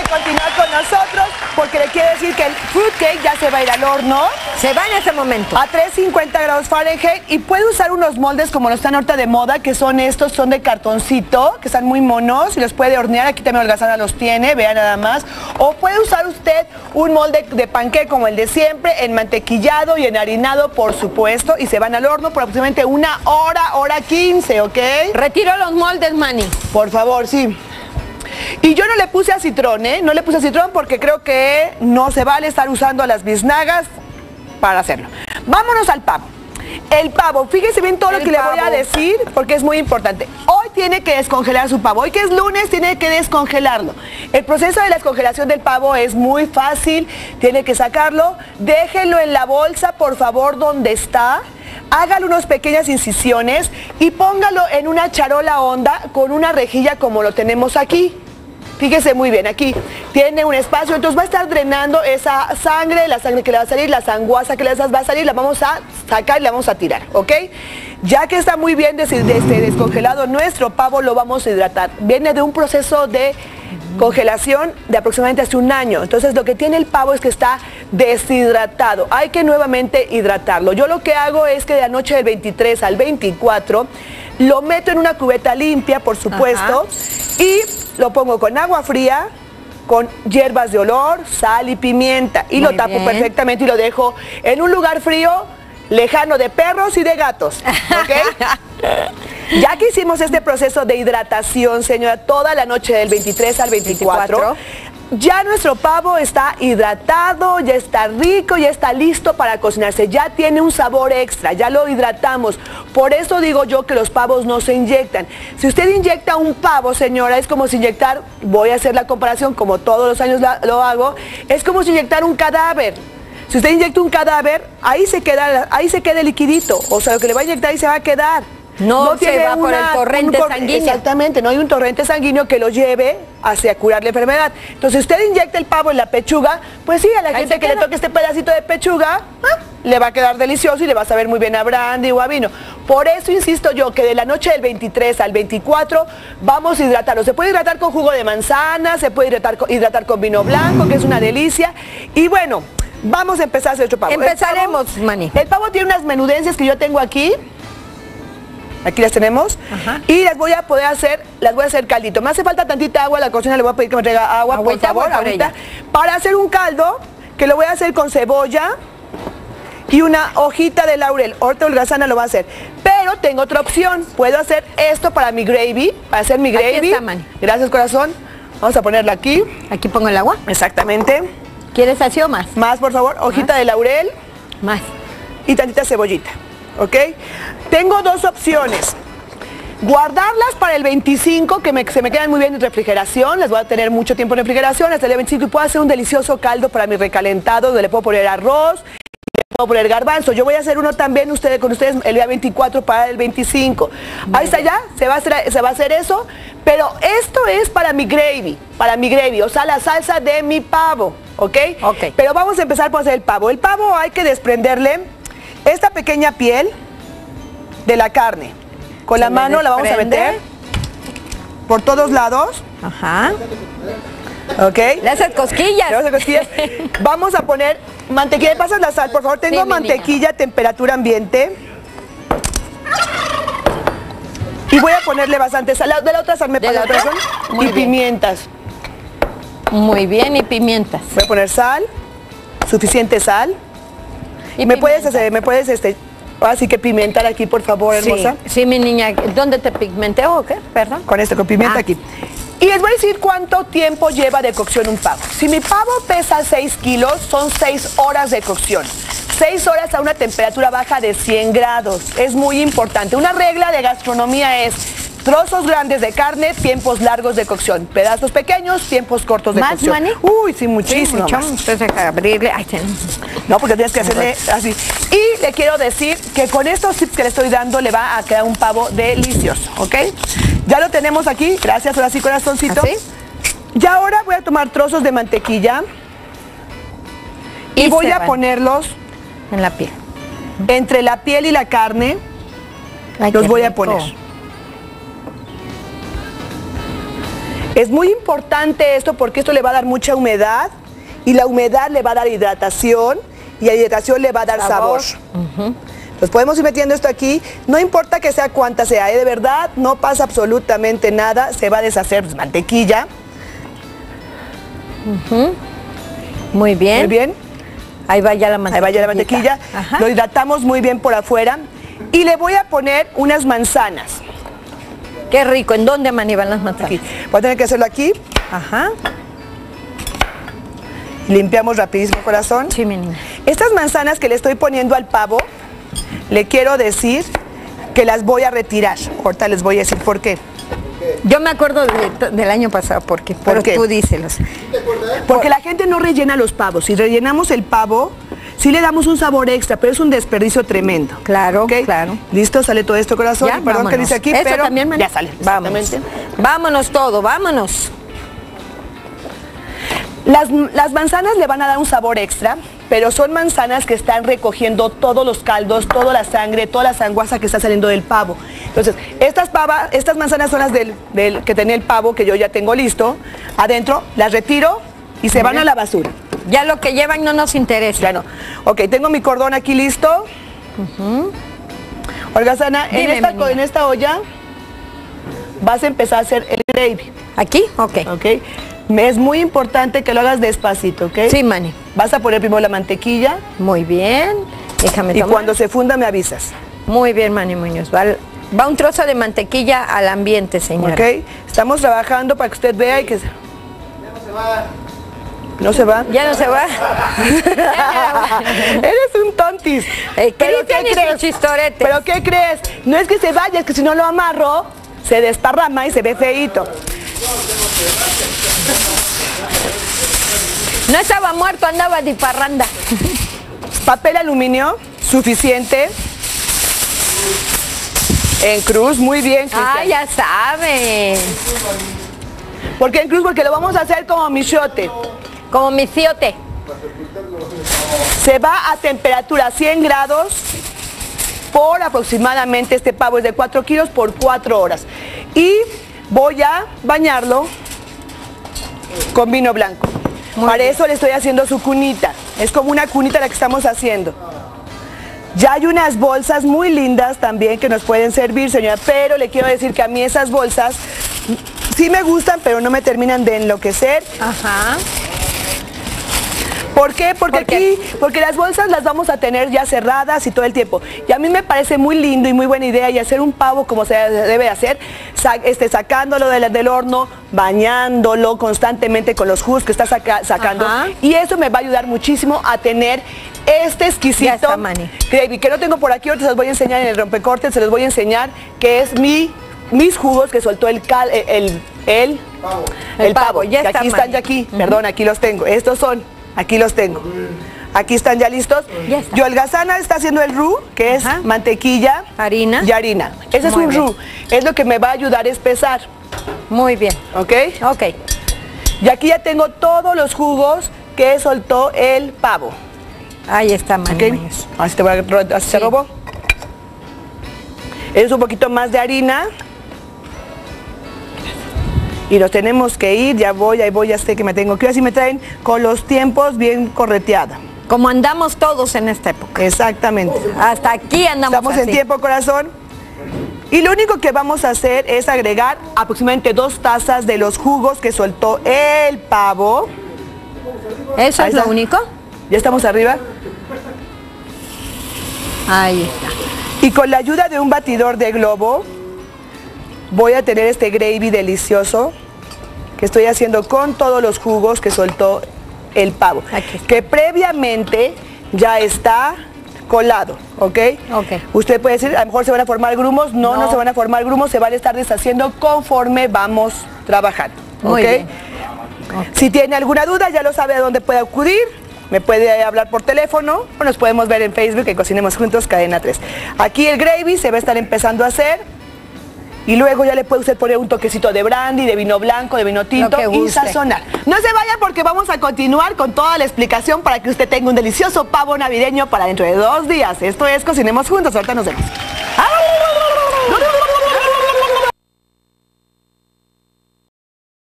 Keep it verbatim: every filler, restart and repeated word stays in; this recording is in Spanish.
de continuar con nosotros porque le quiero decir que el fruitcake ya se va a ir al horno. Se va en ese momento. A trescientos cincuenta grados Fahrenheit y puede usar unos moldes como los están ahorita de moda, que son estos, son de cartoncito, que están muy monos y los puede hornear. Aquí también Holgazana los tiene, vean nada más. O puede usar usted un molde de panqué como el de siempre, enmantequillado y enharinado, por supuesto, y se van al horno por aproximadamente una hora, hora quince, ¿ok? Retiro los moldes, Manny. Por favor, sí. Y yo no le puse acitrón, ¿eh? No le puse acitrón porque creo que no se vale estar usando las biznagas para hacerlo. Vámonos al pavo. El pavo, fíjese bien todo lo que le voy a decir porque es muy importante. Hoy tiene que descongelar su pavo. Hoy que es lunes tiene que descongelarlo. El proceso de la descongelación del pavo es muy fácil. Tiene que sacarlo. Déjelo en la bolsa, por favor, donde está. Hágale unas pequeñas incisiones y póngalo en una charola honda con una rejilla como lo tenemos aquí. Fíjese muy bien, aquí tiene un espacio, entonces va a estar drenando esa sangre, la sangre que le va a salir, la sanguaza que le va a salir, la vamos a sacar y la vamos a tirar, ¿ok? Ya que está muy bien des des descongelado nuestro pavo, lo vamos a hidratar. Viene de un proceso de congelación de aproximadamente hace un año. Entonces lo que tiene el pavo es que está deshidratado. Hay que nuevamente hidratarlo. Yo lo que hago es que de la noche del veintitrés al veinticuatro lo meto en una cubeta limpia, por supuesto. Ajá. Y lo pongo con agua fría, con hierbas de olor, sal y pimienta. Y Muy lo tapo bien. perfectamente y lo dejo en un lugar frío, lejano de perros y de gatos. ¿Ok? Ya que hicimos este proceso de hidratación, señora, toda la noche del veintitrés al veinticuatro, veinticuatro. Ya nuestro pavo está hidratado, ya está rico, ya está listo para cocinarse, ya tiene un sabor extra, ya lo hidratamos. Por eso digo yo que los pavos no se inyectan. Si usted inyecta un pavo, señora, es como si inyectar, voy a hacer la comparación como todos los años la, lo hago, es como si inyectar un cadáver. Si usted inyecta un cadáver, ahí se queda, ahí se queda el liquidito, o sea, lo que le va a inyectar ahí se va a quedar. No, no se va una, por el torrente un, sanguíneo. Exactamente, no hay un torrente sanguíneo que lo lleve hacia curar la enfermedad. Entonces, si usted inyecta el pavo en la pechuga, pues sí, a la Ahí gente que queda. le toque este pedacito de pechuga, ¿ah? le va a quedar delicioso y le va a saber muy bien a brandy o a vino. Por eso insisto yo que de la noche del veintitrés al veinticuatro vamos a hidratarlo. Se puede hidratar con jugo de manzana, se puede hidratar, hidratar con vino blanco, que es una delicia. Y bueno, vamos a empezar a hacer nuestro pavo. Empezaremos, Manny. El pavo tiene unas menudencias que yo tengo aquí. Aquí las tenemos. Ajá. Y las voy a poder hacer, las voy a hacer caldito. Me hace falta tantita agua, a la cocina le voy a pedir que me traiga agua, Agüita, por favor, por ahorita, para hacer un caldo que lo voy a hacer con cebolla y una hojita de laurel. Ahorita Holgazana lo va a hacer. Pero tengo otra opción. Puedo hacer esto para mi gravy, para hacer mi gravy. Aquí está, Manny. Gracias, corazón. Vamos a ponerla aquí. Aquí pongo el agua. Exactamente. ¿Quieres así o más? Más, por favor. Hojita ¿Más? de laurel. Más. Y tantita cebollita. ¿Ok? Tengo dos opciones. Guardarlas para el veinticinco, que me, se me quedan muy bien en refrigeración, las voy a tener mucho tiempo en refrigeración, hasta el día veinticinco, y puedo hacer un delicioso caldo para mi recalentado, donde le puedo poner arroz, le puedo poner garbanzo. Yo voy a hacer uno también ustedes, con ustedes el día veinticuatro para el veinticinco. Muy Ahí está ya, se va, a hacer, se va a hacer eso, pero esto es para mi gravy, para mi gravy, o sea, la salsa de mi pavo, ¿ok? Ok. Pero vamos a empezar por hacer el pavo. El pavo hay que desprenderle esta pequeña piel de la carne. Con la mano la vamos a meter por todos lados. Ajá. ¿Ok? Le haces cosquillas. Le haces cosquillas. Vamos a poner mantequilla. ¿Me pasas la sal, por favor? Tengo sí, mantequilla a temperatura ambiente. Y voy a ponerle bastante sal. De la otra sal me pasa. ¿La otra? Y bien. Pimientas. Muy bien, y pimientas. Voy a poner sal. Suficiente sal. Y me puedes hacer, me puedes este. Así que pimentar aquí, por favor, hermosa. Sí, sí, mi niña. ¿Dónde te pigmenté o qué? Perdón. Con esto, con pimienta ah. aquí. Y les voy a decir cuánto tiempo lleva de cocción un pavo. Si mi pavo pesa seis kilos, son seis horas de cocción. seis horas a una temperatura baja de cien grados. Es muy importante. Una regla de gastronomía es trozos grandes de carne, tiempos largos de cocción. Pedazos pequeños, tiempos cortos de ¿Más, cocción. Manny? Uy, sí, muchísimo sí, más. Entonces hay que abrirle. Ay, sí. No, porque tienes que hacerle así. Y le quiero decir que con estos tips que le estoy dando le va a quedar un pavo delicioso, ¿ok? Ya lo tenemos aquí. Gracias, ahora sí, corazoncito. ¿Así? Ya ahora voy a tomar trozos de mantequilla y, y voy a van. ponerlos en la piel. Entre la piel y la carne. Ay, los voy rico. a poner. Es muy importante esto porque esto le va a dar mucha humedad y la humedad le va a dar hidratación y la hidratación le va a dar sabor. sabor. Uh-huh. Entonces podemos ir metiendo esto aquí, no importa que sea cuánta sea, ¿eh? De verdad no pasa absolutamente nada, se va a deshacer pues, mantequilla. Uh-huh. Muy bien. Muy bien. Ahí va ya la mantequilla. Ahí va ya la mantequilla. Ajá. Lo hidratamos muy bien por afuera y le voy a poner unas manzanas. Qué rico. ¿En dónde, Mani, van las manzanas? Aquí. Voy a tener que hacerlo aquí. Ajá. Limpiamos rapidísimo, corazón. Sí, mi niña. Estas manzanas que le estoy poniendo al pavo, le quiero decir que las voy a retirar. Ahorita les voy a decir por qué. Yo me acuerdo de, del año pasado, ¿por qué? ¿Por Pero qué? tú díselos. Porque la gente no rellena los pavos. Si rellenamos el pavo, sí le damos un sabor extra, pero es un desperdicio tremendo. Claro, ¿okay? claro. Listo, sale todo esto, corazón. Ya, Perdón que dice aquí, Eso pero también, ya sale. Vámonos. Vámonos todo, vámonos. Las, las manzanas le van a dar un sabor extra, pero son manzanas que están recogiendo todos los caldos, toda la sangre, toda la sanguaza que está saliendo del pavo. Entonces, estas, pava, estas manzanas son las del, del que tenía el pavo, que yo ya tengo listo. Adentro, las retiro y se van a la basura. Ya lo que llevan no nos interesa. Ya no. Ok, tengo mi cordón aquí listo. Uh-huh. Holgazana, en esta, en esta olla vas a empezar a hacer el gravy. ¿Aquí? Ok. Ok. Es muy importante que lo hagas despacito, ¿ok? Sí, Mani. Vas a poner primero la mantequilla. Muy bien. Déjame y tomar. cuando se funda me avisas. Muy bien, Mani Muñoz. Va, va un trozo de mantequilla al ambiente, señora. Ok. Estamos trabajando para que usted vea y que... Ya no se va. ¿No se va? Ya no se va. Eres un tontis. Eh, ¿Qué ¿Pero qué crees? Chistorete. ¿Pero qué crees? No es que se vaya, es que si no lo amarro, se desparrama y se ve feíto. No estaba muerto, andaba de parranda. Papel aluminio, suficiente. En cruz, muy bien, Cristian. Ah, ya saben. ¿Por qué en cruz? Porque lo vamos a hacer como michote. Como mi ciote. Se va a temperatura cien grados por aproximadamente, este pavo es de cuatro kilos por cuatro horas. Y voy a bañarlo con vino blanco. Muy Para bien. Eso le estoy haciendo su cunita. Es como una cunita la que estamos haciendo. Ya hay unas bolsas muy lindas también que nos pueden servir, señora, pero le quiero decir que a mí esas bolsas sí me gustan, pero no me terminan de enloquecer. Ajá. ¿Por qué? Porque ¿Por qué? aquí, porque las bolsas las vamos a tener ya cerradas y todo el tiempo. Y a mí me parece muy lindo y muy buena idea y hacer un pavo como se debe hacer, sa este, sacándolo del, del horno, bañándolo constantemente con los jugos que está saca sacando. Ajá. Y eso me va a ayudar muchísimo a tener este exquisito gravy, que no tengo por aquí, ahorita se los voy a enseñar en el rompecortes, se los voy a enseñar que es mi, mis jugos que soltó el cal, el, el, el, pavo. el, el pavo. pavo. Ya que está aquí están ya aquí, uh-huh. Perdón, aquí los tengo. Estos son, aquí los tengo. Aquí están ya listos. Ya está. Yolgazana está haciendo el roux, que es Ajá. mantequilla, harina y harina. Ese Muy es un bien. roux, es lo que me va a ayudar a espesar. Muy bien. ¿Ok? Ok. Y aquí ya tengo todos los jugos que soltó el pavo. Ahí está, Mani. Okay. Así te voy a, así sí. se robó. Es un poquito más de harina. Y nos tenemos que ir, ya voy, ahí voy, ya sé que me tengo que ir. Así me traen con los tiempos bien correteada. Como andamos todos en esta época. Exactamente. Hasta aquí andamos Estamos así. en tiempo, corazón. Y lo único que vamos a hacer es agregar aproximadamente dos tazas de los jugos que soltó el pavo. ¿Eso ahí es está. lo único? ¿Ya estamos arriba? Ahí está. Y con la ayuda de un batidor de globo, voy a tener este gravy delicioso que estoy haciendo con todos los jugos que soltó el pavo. Que previamente ya está colado, ¿ok? Ok. Usted puede decir, a lo mejor se van a formar grumos. No, no, no se van a formar grumos, se van a estar deshaciendo conforme vamos trabajando. Muy ¿ok? bien. Okay. Si tiene alguna duda, ya lo sabe a dónde puede acudir. Me puede hablar por teléfono o nos podemos ver en Facebook en Cocinemos Juntos, Cadena tres. Aquí el gravy se va a estar empezando a hacer y luego ya le puede usted poner un toquecito de brandy, de vino blanco, de vino tinto y sazonar. No se vaya porque vamos a continuar con toda la explicación para que usted tenga un delicioso pavo navideño para dentro de dos días. Esto es Cocinemos Juntos, ahorita nos vemos.